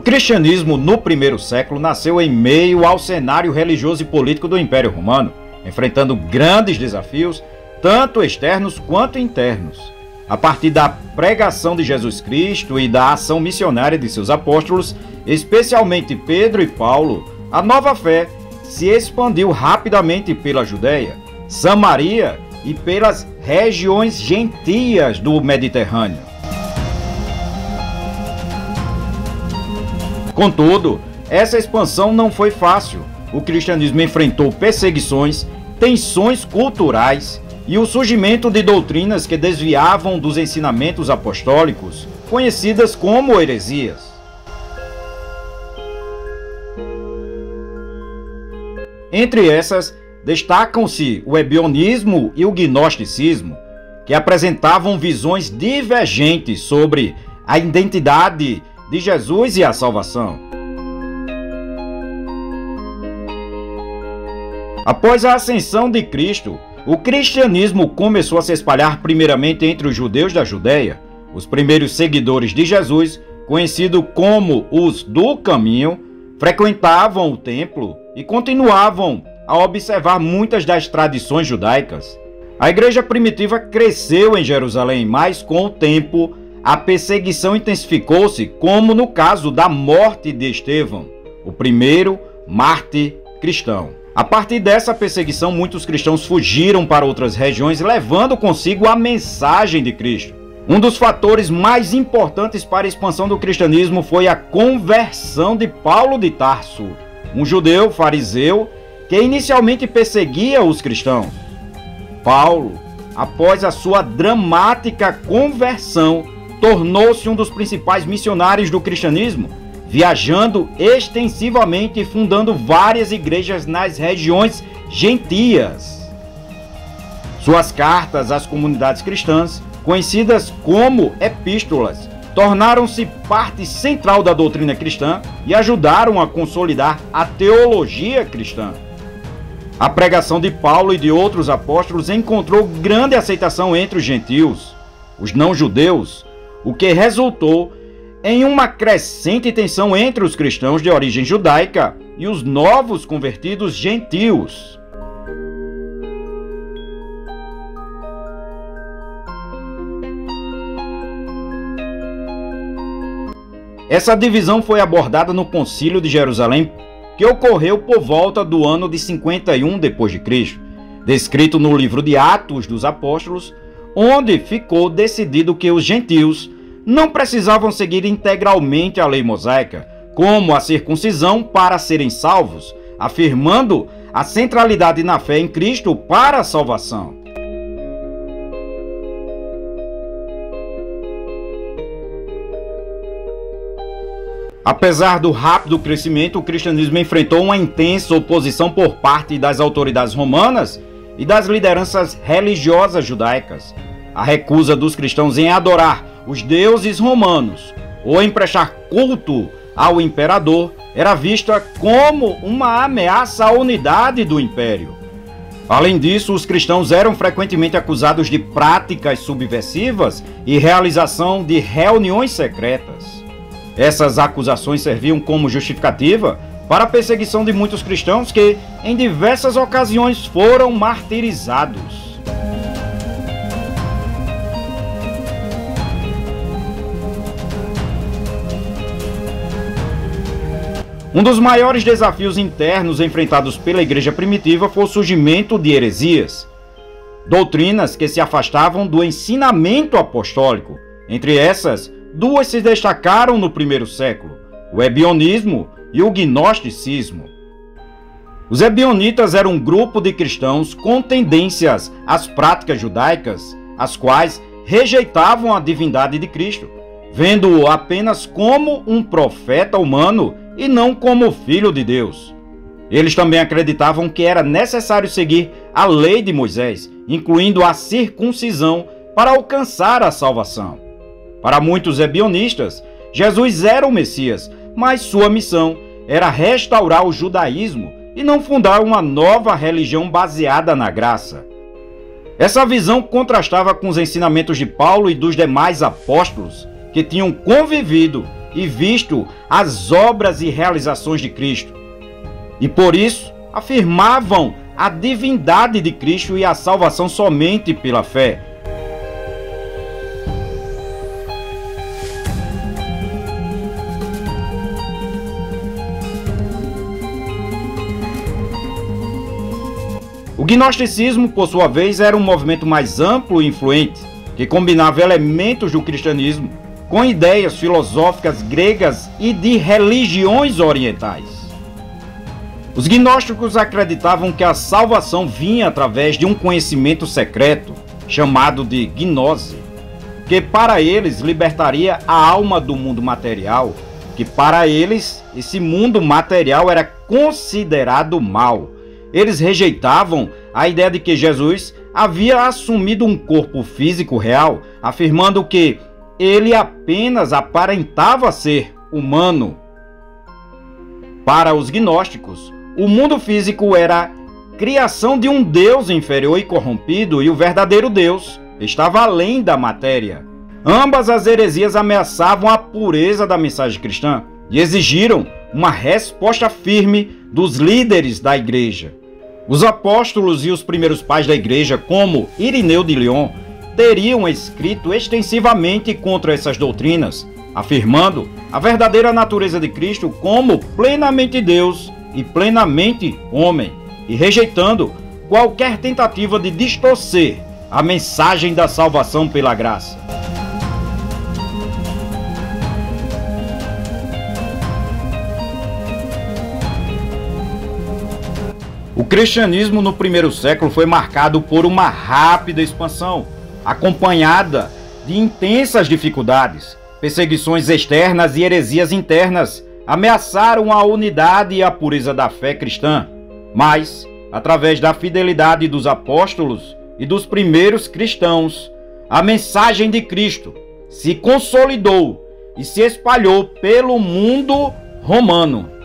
cristianismo no primeiro século nasceu em meio ao cenário religioso e político do Império Romano, enfrentando grandes desafios, tanto externos quanto internos. A partir da pregação de Jesus Cristo e da ação missionária de seus apóstolos, especialmente Pedro e Paulo, a nova fé se expandiu rapidamente pela Judéia, Samaria e pelas regiões gentias do Mediterrâneo. Contudo, essa expansão não foi fácil. O cristianismo enfrentou perseguições, tensões culturais e o surgimento de doutrinas que desviavam dos ensinamentos apostólicos, conhecidas como heresias. Entre essas, destacam-se o ebionismo e o gnosticismo, que apresentavam visões divergentes sobre a identidade de Jesus e a salvação. Após a ascensão de Cristo, o cristianismo começou a se espalhar primeiramente entre os judeus da Judéia. Os primeiros seguidores de Jesus, conhecidos como os do caminho, frequentavam o templo e continuavam a observar muitas das tradições judaicas. A igreja primitiva cresceu em Jerusalém, mas com o tempo a perseguição intensificou-se, como no caso da morte de Estevão, o primeiro mártir cristão. A partir dessa perseguição, muitos cristãos fugiram para outras regiões, levando consigo a mensagem de Cristo. Um dos fatores mais importantes para a expansão do cristianismo foi a conversão de Paulo de Tarso, um judeu fariseu que inicialmente perseguia os cristãos. Paulo, após a sua dramática conversão, tornou-se um dos principais missionários do cristianismo, viajando extensivamente e fundando várias igrejas nas regiões gentias. Suas cartas às comunidades cristãs, conhecidas como epístolas, tornaram-se parte central da doutrina cristã e ajudaram a consolidar a teologia cristã. A pregação de Paulo e de outros apóstolos encontrou grande aceitação entre os gentios, os não-judeus, o que resultou em uma crescente tensão entre os cristãos de origem judaica e os novos convertidos gentios. Essa divisão foi abordada no Concílio de Jerusalém, que ocorreu por volta do ano de 51 d.C., descrito no livro de Atos dos Apóstolos, onde ficou decidido que os gentios não precisavam seguir integralmente a lei mosaica, como a circuncisão, para serem salvos, afirmando a centralidade na fé em Cristo para a salvação. Apesar do rápido crescimento, o cristianismo enfrentou uma intensa oposição por parte das autoridades romanas e das lideranças religiosas judaicas. A recusa dos cristãos em adorar os deuses romanos ou em prestar culto ao imperador era vista como uma ameaça à unidade do império. Além disso, os cristãos eram frequentemente acusados de práticas subversivas e realização de reuniões secretas. Essas acusações serviam como justificativa para a perseguição de muitos cristãos que, em diversas ocasiões, foram martirizados. Um dos maiores desafios internos enfrentados pela igreja primitiva foi o surgimento de heresias, doutrinas que se afastavam do ensinamento apostólico. Entre essas, duas se destacaram no primeiro século: o ebionismo e o gnosticismo. Os ebionitas eram um grupo de cristãos com tendências às práticas judaicas, as quais rejeitavam a divindade de Cristo, vendo-o apenas como um profeta humano e não como filho de Deus. Eles também acreditavam que era necessário seguir a lei de Moisés, incluindo a circuncisão, para alcançar a salvação. Para muitos ebionistas, Jesus era o Messias, mas sua missão era restaurar o judaísmo e não fundar uma nova religião baseada na graça. Essa visão contrastava com os ensinamentos de Paulo e dos demais apóstolos, que tinham convivido e visto as obras e realizações de Cristo. E por isso afirmavam a divindade de Cristo e a salvação somente pela fé. O gnosticismo, por sua vez, era um movimento mais amplo e influente, que combinava elementos do cristianismo com ideias filosóficas gregas e de religiões orientais. Os gnósticos acreditavam que a salvação vinha através de um conhecimento secreto, chamado de gnose, que para eles libertaria a alma do mundo material, que para eles esse mundo material era considerado mal. Eles rejeitavam a ideia de que Jesus havia assumido um corpo físico real, afirmando que ele apenas aparentava ser humano. Para os gnósticos, o mundo físico era criação de um Deus inferior e corrompido, e o verdadeiro Deus estava além da matéria. Ambas as heresias ameaçavam a pureza da mensagem cristã e exigiram uma resposta firme dos líderes da igreja. Os apóstolos e os primeiros pais da igreja, como Irineu de Lyon, teriam escrito extensivamente contra essas doutrinas, afirmando a verdadeira natureza de Cristo como plenamente Deus e plenamente homem, e rejeitando qualquer tentativa de distorcer a mensagem da salvação pela graça. O cristianismo no primeiro século foi marcado por uma rápida expansão, acompanhada de intensas dificuldades. Perseguições externas e heresias internas ameaçaram a unidade e a pureza da fé cristã. Mas, através da fidelidade dos apóstolos e dos primeiros cristãos, a mensagem de Cristo se consolidou e se espalhou pelo mundo romano.